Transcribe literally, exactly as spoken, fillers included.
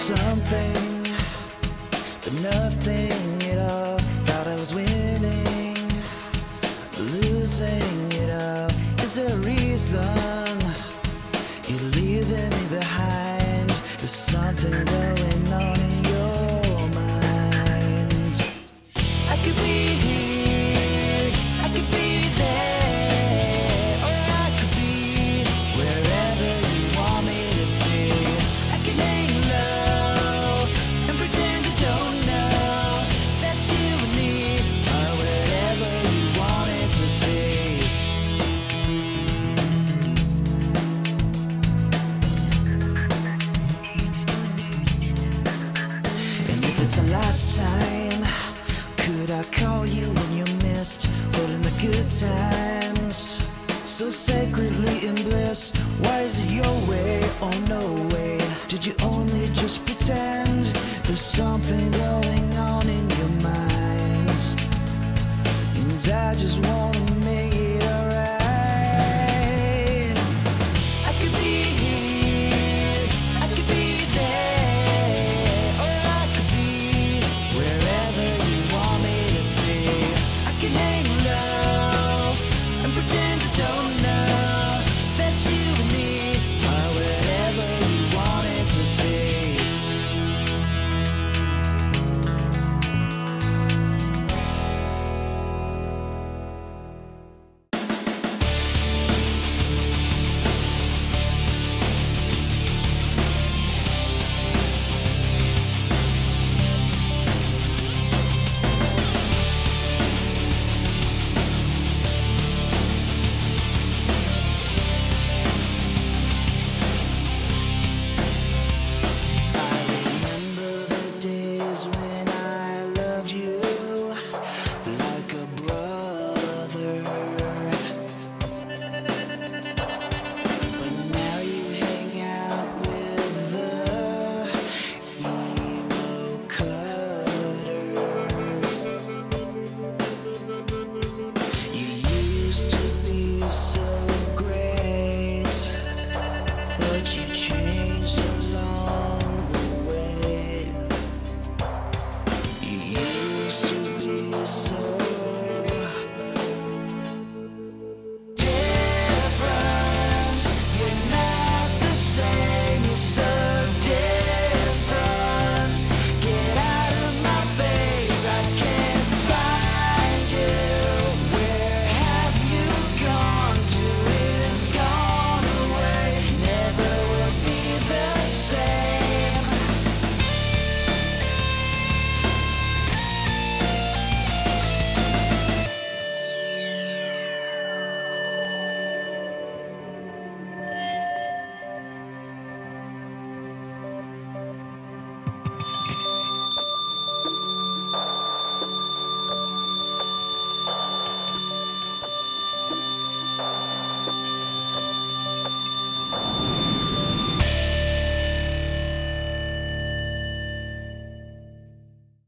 something, but nothing at all. Thought I was winning, losing it all. Is there a reason you're leaving me behind? There's something going on in your mind. I could be here, I could be there, or I could be wherever you want me to be. I could lay low and pretend I don't know that you and me are wherever you want it to be. And if it's the last time, could I call you when you missed, holding the good times so sacredly in bliss? Why is it your way or no way? Did you only just pretend? There's something going on in your mind, and I just wanna